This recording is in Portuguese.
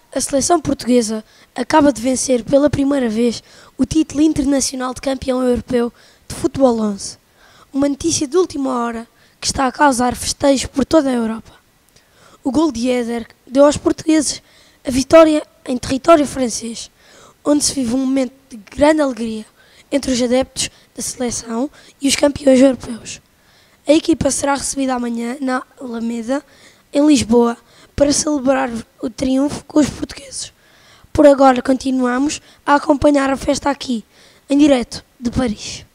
A seleção portuguesa acaba de vencer pela primeira vez o título internacional de campeão europeu de futebol 11. Uma notícia de última hora que está a causar festejos por toda a Europa. O gol de Éder deu aos portugueses a vitória em território francês, onde se vive um momento de grande alegria entre os adeptos da seleção e os campeões europeus. A equipa será recebida amanhã na Alameda, em Lisboa, para celebrar o triunfo com os portugueses. Por agora continuamos a acompanhar a festa aqui, em direto de Paris.